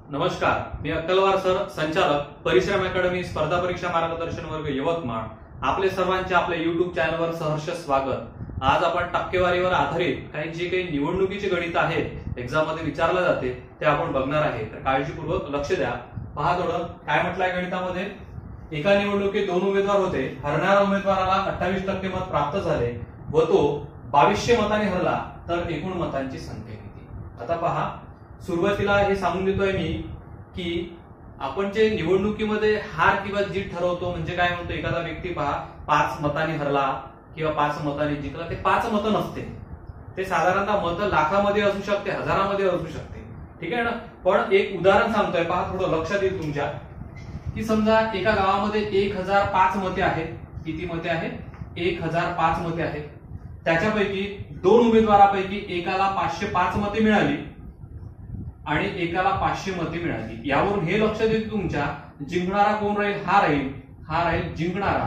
नमस्कार, मी अक्कलवार सर, संचालक परिश्रम अकॅडमी स्पर्धा परीक्षा मार्गदर्शन वर्ग यवतमाळ. आपले सर्वांचे आपल्या युट्यूब चॅनलवर सहर्ष स्वागत. आज आपण टक्केवारीवर आधारित काही निवडणुकीचे गणित आहेत एक्झाम मध्ये विचारले जाते ते आपण बघणार आहे. तर काळजीपूर्वक लक्ष द्या. पहा थोडं काय म्हटलंय गणितामध्ये. एका निवडणुकीत 2 उमेदवार होते. हरणाऱ्या उमेदवाराला 28% मत प्राप्त झाले व तो 2200 मतांनी हरला, तर एकूण मतांची संख्या किती. आता पहा, सुरुवातीला हे सांगून देतोय मी की आपण जे निवडणुकीमध्ये हार किंवा जीत ठरवतो, म्हणजे काय म्हणतो, एखादा व्यक्ती पहा 5 मतांनी हरला किंवा 5 मतांनी जिंकला, ते 5 मतं नसते. ते साधारणतः मतं लाखामध्ये असू शकते, हजारामध्ये असू शकते. ठीक आहे ना. पण एक उदाहरण सांगतोय, पहा थोडं लक्षात येईल तुमच्या, की समजा एका गावामध्ये 1005 मते आहेत. किती मते आहेत? 1005 मते आहेत. त्याच्यापैकी 2 उमेदवारापैकी एकाला 505 मते मिळाली आणि एकाला 500 मते मिळाली. यावरून हे लक्षात येईल तुमच्या, जिंकणारा कोण राहील? हा राहील जिंकणारा.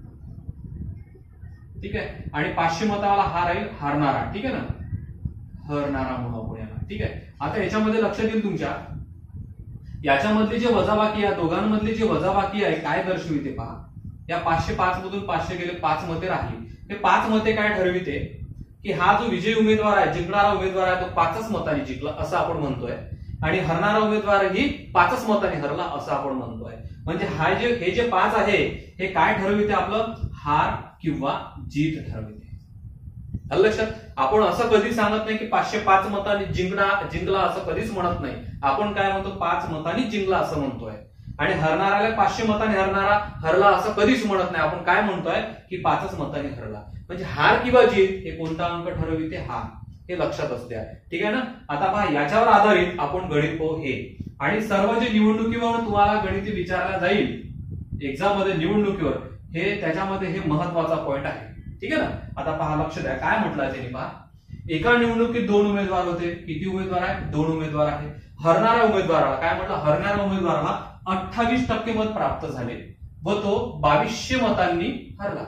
ठीक आहे. आणि 500 मतावाला हा राहील हारणारा. ठीक आहे ना, हरणारा म्हणू आपण याला. ठीक आहे. आता याच्यामध्ये लक्षात येईल तुमच्या, याच्यामधले जे वजाबाकी, या दोघांमधले जे वजाबाकी आहे काय दर्शविते पहा. या 505 मधून 500 गेले, 5 मते राहिली. हे 5 मते काय ठरविते की हा जो विजयी उमेदवार आहे, जिंकणारा उमेदवार आहे, तो 5च मतांनी जिंकला असं आपण म्हणतोय. आणि हरणारा उमेदवारही 5च मतांनी हरला असं आपण म्हणतोय. म्हणजे हे जे 5 आहे हे काय ठरविते? आपलं हार किंवा जीत ठरविते. लक्षात. आपण असं कधी सांगत नाही की 505 मतांनी जिंकला असं कधीच म्हणत नाही. आपण काय म्हणतो? 5 मतांनी जिंकला असं म्हणतोय. आणि हरणाऱ्याला 500 मतांनी हरला असं कधीच म्हणत नाही. आपण काय म्हणतोय की 5च मतांनी हरला. म्हणजे हार किंवा जीत हे कोणता अंक ठरविते? हार. हे लक्षात असू द्या. ठीक आहे ना. आता पहा, याच्यावर आधारित आपण गणित पाहू हे. आणि सर्व जे निवडणुकीवर तुम्हाला गणित विचारला जाईल एक्झाम मध्ये, निवडणुकीवर, हे त्याच्यामध्ये हे महत्वाचा पॉइंट आहे. ठीक आहे ना. आता पहा, लक्ष द्या काय म्हटलंय त्यांनी. पहा, एका निवडणुकीत 2 उमेदवार होते. किती उमेदवार आहे? 2 उमेदवार आहे. हरणाऱ्या उमेदवाराला काय म्हटलं? हरणाऱ्या उमेदवाराला 28% मत प्राप्त झाले व तो 2200 मतांनी हरला.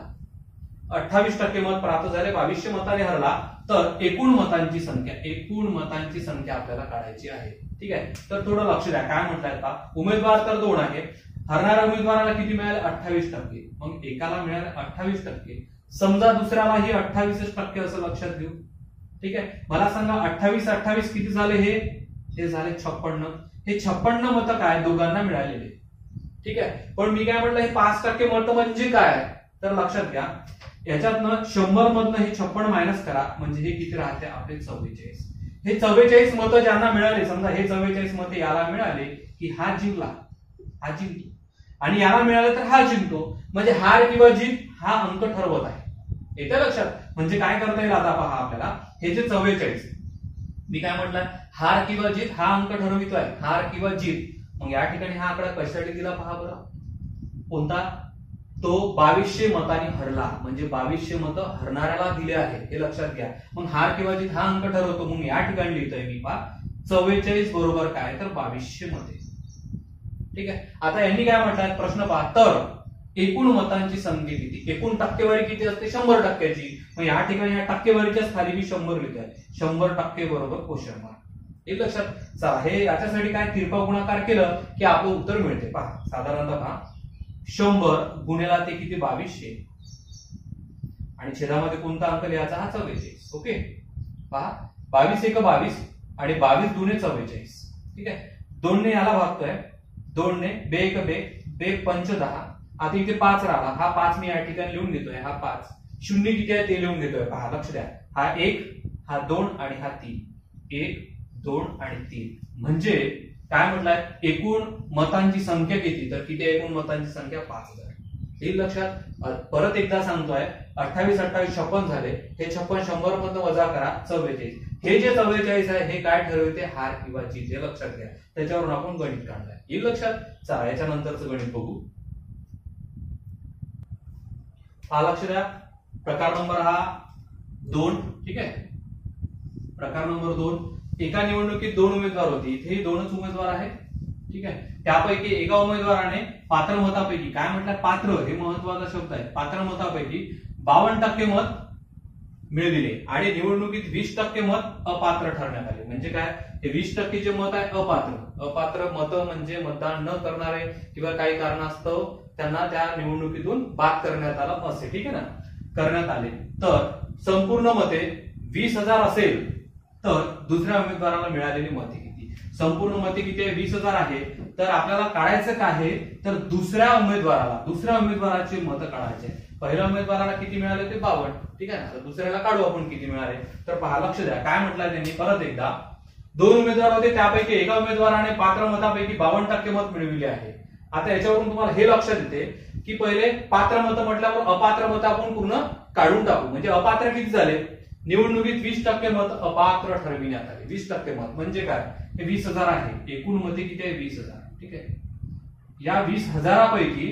28% मत प्राप्त झाले, 2200 मतांनी हरला, तर एकूण मतांची संख्या आपल्याला काढायची आहे. ठीक आहे. तर थोडं लक्ष द्या काय म्हटलंय. आता उमेदवार तर 2 आहे. हरणाऱ्या उमेदवाराला किती मिळाले? 28%. मग एकाला मिळाले 28%. समजा दुसऱ्यालाही 28% असं लक्षात घेऊ. ठीक आहे. मला सांगा 28 किती झाले? हे झाले 56. हे 56 मतं काय दोघांना मिळालेले. ठीक आहे. पण मी काय म्हटलं, हे 5% मतं म्हणजे काय? तर लक्षात घ्या, याच्यातनं 100 मधनं हे 56 मायनस करा, म्हणजे हे किती राहते आपले? 44. हे 44 मतं ज्यांना मिळाले, समजा हे 44 मतं याला मिळाले की हा जिंकला, हा जिंकतो. आणि याला मिळाले तर हा जिंकतो. म्हणजे हार किंवा जीत हा अंक ठरवत आहे. येत्या लक्षात. म्हणजे काय करता येईल आता पहा आपल्याला. हे जे 44, मी काय म्हटलं, हार किंवा जीत हा अंक ठरवितोय, हार किंवा जीत. मग या ठिकाणी हा आकडा कशासाठी दिला पहा बरं. कोणता? तो 2200 मतांनी हरला, म्हणजे 2200 मतं हरणाऱ्याला दिले आहे, हे लक्षात घ्या. मग हार किंवा जीत हा अंक ठरवतो. मग या ठिकाणी लिहितोय मी पहा 44 बरोबर काय? तर 2200 मते. ठीक आहे. आता यांनी काय म्हटलंय प्रश्न पहा, तर एकूण मतांची संख्या किती? एकूण टक्केवारी किती असते? 100%ची. मग या ठिकाणी या टक्केवारीच्या खाली मी 100 लिहितोय. 100% बरोबर क्वेश्चन मार्क. हे लक्षात. चला, हे याच्यासाठी काय तिरपा गुणाकार केलं की आपलं उत्तर मिळते. पहा, साधारणतः पहा, 100 गुणिला ते किती? 2200. आणि छेदामध्ये कोणता अंक लिहायचा? हा 44. ओके. पहा, 22 एक 22 आणि 22 दुने 44. ठीक आहे. 2 ने याला भागतोय, 2 ने, 2 एक 2, 2 पंच 10. आता इथे 5 राहिला. हा 5 मी या ठिकाणी लिहून घेतोय. हा 5 शून्य किती आहे ते लिहून घेतोय. पहा, लक्ष द्या. हा 1, हा 2 आणि हा 3. 1, 2 आणि 3. म्हणजे काय म्हटलंय? एकूण मतांची संख्या किती? तर किती? एकूण मतांची संख्या 5000. हे लक्षात. परत एकदा सांगतोय, 28 56 झाले. हे 56 100 मधनं वजा करा, 44. हे जे 44 आहे हे काय ठरवते? हार किंवा जीत. हे लक्षात घ्या. त्याच्यावरून आपण गणित काढलाय. हे लक्षात. चला, याच्या नंतरचं गणित बघू. हा, लक्ष द्या. प्रकार नंबर हा 2. ठीक आहे. प्रकार नंबर 2. एका निवडणुकीत 2 उमेदवार होते. इथेही 2च उमेदवार आहेत. ठीक आहे. त्यापैकी एका उमेदवाराने पात्र मतापैकी, काय म्हटलं? पात्र हे महत्वाचा शब्द आहे. पात्र मतापैकी 52% मत मिळविले आणि निवडणुकीत 20% मत अपात्र ठरण्यात आले. म्हणजे काय, हे 20% जे मत आहे अपात्र मत म्हणजे मतदान न करणारे किंवा काही कारणास्तव त्यांना त्या निवडणुकीतून बाद करण्यात आलं असे, ठीक आहे ना, करण्यात आले. तर संपूर्ण मते 20,000 असेल तर दुसऱ्या उमेदवाराला मिळालेली मते किती? संपूर्ण मते किती आहे? 20,000 आहे. तर आपल्याला काढायचं काय आहे, तर दुसऱ्या उमेदवाराची मतं काढायचे. पहिल्या उमेदवाराला किती मिळाले ते 52, ठीक आहे ना. दुसऱ्याला काढू आपण किती मिळाले. तर पहा, लक्ष द्या काय म्हटलंय त्यांनी परत एकदा. 2 उमेदवार होते, त्यापैकी एका उमेदवाराने पात्र मतापैकी 52% मत मिळविले आहे. आता याच्यावरून तुम्हाला हे लक्षात येते की पहिले पात्र मत म्हटल्यावर अपात्र मत आपण पूर्ण काढून टाकू. म्हणजे अपात्र किती झाले, निवडणुकीत 20% मत अपात्र ठरविण्यात आले. 20% मत म्हणजे काय, हे 20,000 आहे. एकूण मते किती आहे? 20,000, ठीक आहे. या 20,000 पैकी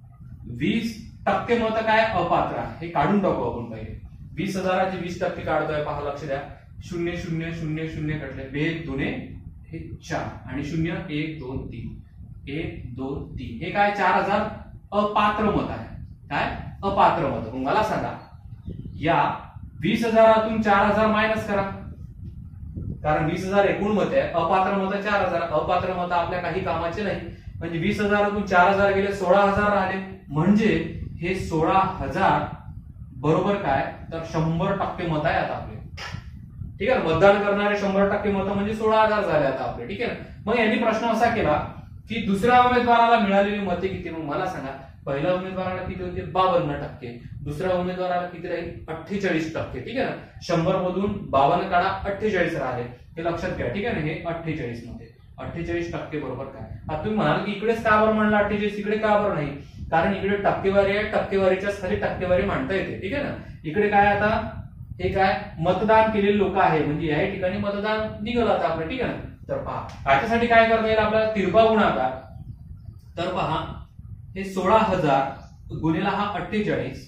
20% मत काय अपात्र आहे, हे काढून टाकू आपण पहिले. 20,000चे 20% काढतोय, पहा लक्ष द्या. 0 0 0 0 कटले, 2 2 हे 4 आणि 0 1 2 3 1 2 3, हे काय 4,000 अपात्र मत आहे. काय अपात्र मत. मग मला सांगा, या 20,000तून 4,000 मायनस करा, कारण 20,000 एकूण मत आहे, अपात्र मत 4,000. अपात्र मत आपल्या काही कामाचे नाही. म्हणजे 20,000तून 4,000 गेले, 16,000 राहिले. म्हणजे हे 16,000 बरोबर काय, तर 100% मत आहे आता आपले, ठीक आहे. मतदान करणारे 100% मत म्हणजे 16,000 झाले आता आपले, ठीक आहे. मग यांनी प्रश्न असा केला की दुसऱ्या उमेदवाराला मिळालेली मते किती. मग मला सांगा, पहिल्या उमेदवाराला किती होते? 52%. दुसऱ्या उमेदवाराला किती राहील? 48%, ठीक आहे ना. 100 मधून 52 काढा, 48 राहिले. हे लक्षात घ्या, ठीक आहे ना. हे 48 मध्ये 48% बरोबर काय. आता तुम्ही म्हणाल की इकडेच का बरं म्हणलं 48, इकडे का बरं नाही? कारण इकडे टक्केवारी आहे, टक्केवारीच्या खाली टक्केवारी मांडता येते, ठीक आहे ना. इकडे काय, आता हे काय मतदान केलेले लोक आहे, म्हणजे या ठिकाणी मतदान निघालं आता आपलं, ठीक आहे ना. तर पहा याच्यासाठी काय करता येईल आपल्याला, तिरपा गुणाकार. तर पहा, हे 16,000 गुणिला हा 48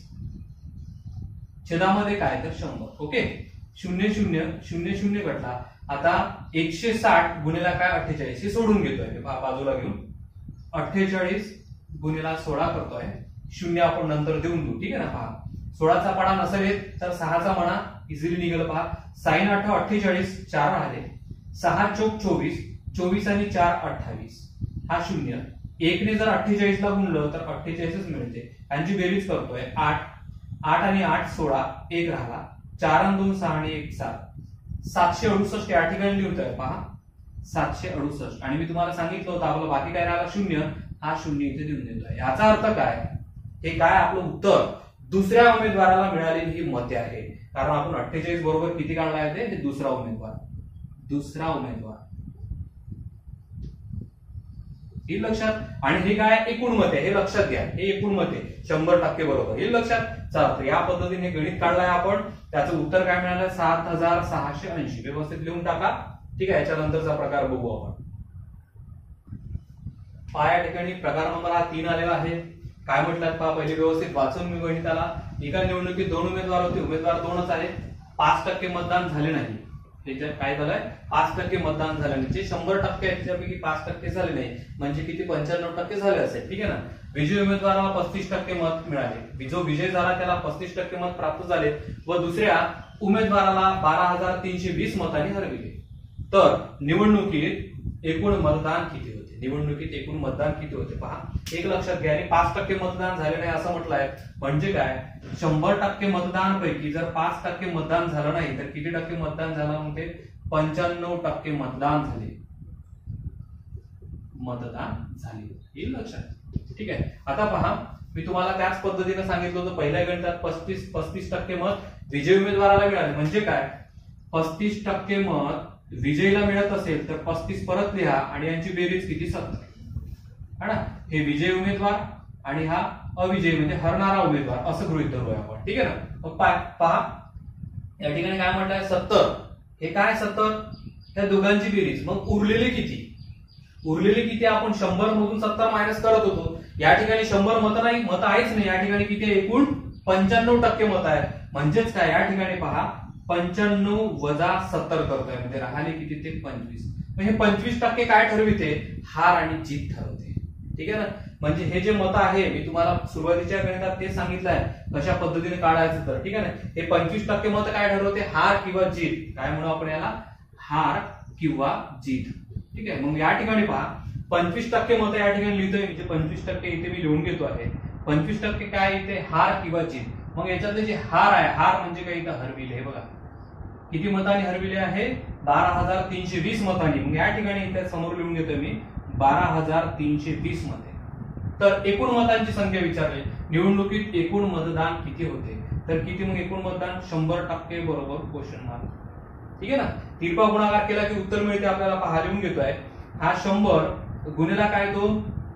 छेदामध्ये काय, तर 100. ओके, 0 0 0 0 घटला. आता 160 गुणिला काय 48, हे सोडून घेतोय बाजूला घेऊन. 48 गुणिला 16 करतोय, 0 आपण नंतर देऊन देऊ, ठीक आहे ना. पहा 16चा पाडा नसेल तर 6चा म्हणा, इझिली निघेल. पहा साइन 8 48, 4 राहिले. 6 चोक 24, 24 आणि 4 28, हा 0. 1 ने जर 48 ला गुणलं तर 48च मिळते. यांची बेरीज करतोय, 8 8 आणि 8 16, 1 राहिला. 4 आणि 2 6 आणि 1 7, 768 या ठिकाणी लिहितोय. पहा 768. आणि मी तुम्हाला सांगितलं होतं आपलं बाकी काय राहिला 0, हा 0 इथे देऊन दिला. याचा अर्थ काय, हे काय आपलं उत्तर दुसऱ्या उमेदवाराला मिळालेली ही मते आहे. कारण आपण 48 बरोबर किती काढला आहे, ते दुसरा उमेदवार हे लक्षात. आणि हे काय एकूण मत आहे, हे लक्षात घ्या. हे एकूण मत आहे 100% बरोबर, हे लक्षात. चला, या पद्धतीने गणित काढलाय आपण. त्याचं उत्तर काय मिळालं, 7,680. व्यवस्थित लिहून टाका, ठीक आहे. याच्यानंतरचा प्रकार बघू आपण. या ठिकाणी प्रकार नंबर हा 3 आलेला आहे. काय म्हटलं पहा, पहिले व्यवस्थित वाचून मी गणिताला. एका निवडणुकीत 2 उमेदवार होते, उमेदवार 2च आहे. 5% मतदान झाले नाही. त्याच्यात काय झालंय, 5% मतदान झाले नाही. जे 100% आहेत त्यापैकी 5% झाले नाही, म्हणजे किती 95% झाले असेल, ठीक आहे ना. विजयी उमेदवाराला 35% मत मिळाले. जो विजय झाला त्याला 35% मत प्राप्त झाले व दुसऱ्या उमेदवाराला 12,320 मतांनी हरविले. तर निवडणुकीत एकूण मतदान किती होते? पहा, एक लक्षात घ्या. 5% मतदान झाले नाही असं म्हटलंय, म्हणजे काय 100% मतदान पैकी जर 5% मतदान झालं नाही तर किती टक्के मतदान झालं, म्हणजे 95% मतदान झाले. हे लक्षात, ठीक आहे. आता पहा, मी तुम्हाला त्याच पद्धतीने सांगितलं होतं पहिल्या गणितात 35% मत विजयी उमेदवाराला मिळाले. म्हणजे काय, 35% मत विजयीला मिळत असेल तर 35 परत लिहा आणि यांची बेरीज किती 70, है ना. हे विजयी उमेदवार आणि हा अविजयी म्हणजे हरणारा उमेदवार असं गृहीत धरूया आपण, ठीक आहे ना. मग पहा या ठिकाणी काय म्हटलंय 70. हे काय 70, त्या दोघांची बेरीज. मग उरलेले किती आपण 100 मधून 70 मायनस करत होतो. या ठिकाणी 100 मत नाही, मत आहेच नाही. या ठिकाणी किती एकूण 95% मत आहे. म्हणजेच काय, या ठिकाणी पहा 95 वजा 70 करतोय, म्हणजे राहिले किती ते 25. हे 25% काय ठरविते, हार आणि जीत ठरवते, ठीक आहे ना. म्हणजे हे जे मत आहे मी तुम्हाला सुरुवातीच्या गणितात ते सांगितलं आहे कशा पद्धतीने काढायचं तर, ठीक आहे ना. हे 25% मत काय ठरवते, हार किंवा जीत. काय म्हणू आपण याला, हार किंवा जीत. ठीक आहे. मग या ठिकाणी पहा 25% मत या ठिकाणी लिहितोय, म्हणजे 25% इथे मी लिहून घेतो आहे. 25% काय इथे, हार किंवा जीत. मग याच्यातले जे हार आहे, हार म्हणजे काय, इथं हरविले. हे बघा किती मतांनी हरविले आहे, 12,320 मतांनी. मग या ठिकाणी इथे समोर लिहून घेतोय मी 12,320 मते. तर एकूण मतांची संख्या विचारली, निवडणुकीत एकूण मतदान किती होते, तर किती, मग एकूण मतदान 100% बरोबर क्वेश्चन मार्क. ठीक आहे ना. तिरपा गुणाकार केला की उत्तर मिळते आपल्याला, पहा लिहून घेतोय. हा 100 गुणिला काय, तो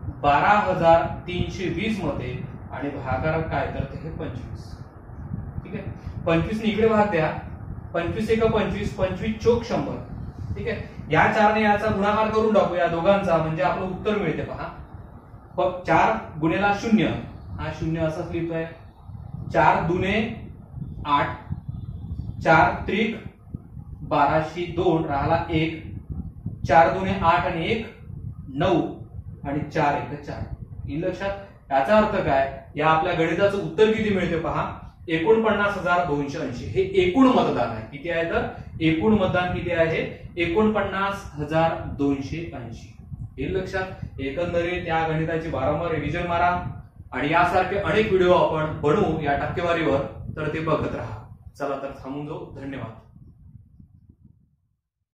12,320 मते आणि भागाकार काय, तर हे 25. ठीक आहे. 25 ने इकडे भाग द्या, 25 एक 25, 25 चोक 100. ठीक आहे. या 4 ने याचा गुणाकार करून टाकू या दोघांचा, म्हणजे आपलं उत्तर मिळते. पहा 4 गुणिला 0, हा 0 असंच लिहितोय. 4 दुने 8, 4 त्रिक 1202 राहिला 1, 4 दुने 8 आणि 1 9 आणि 4 1 4. ही लक्षात. याचा अर्थ काय, या आपल्या गणिताचं उत्तर किती मिळते पहा, 49,280. हे एकूण मतदान आहे. किती आहे, तर एकूण मतदान किती आहे, 49,280. हे लक्षात. एकंदरीत या गणिताची वारंवार रिव्हिजन मारा आणि यासारखे अनेक व्हिडिओ आपण बनवू या टक्केवारीवर, तर ते बघत राहा. चला तर थांबून जाऊ. धन्यवाद.